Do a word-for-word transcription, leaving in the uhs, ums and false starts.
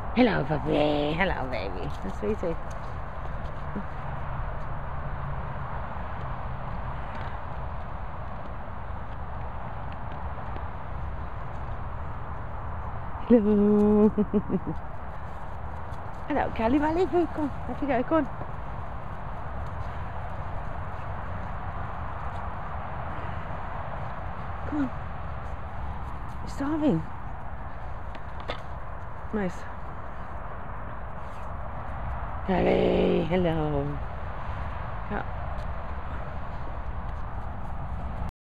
Hello, puppy. Hello, baby. That's sweetie. Hello. Hello, Callie Valley. Come on, off you go. Go on. Come on. You're starving. Nice. Callie, hello.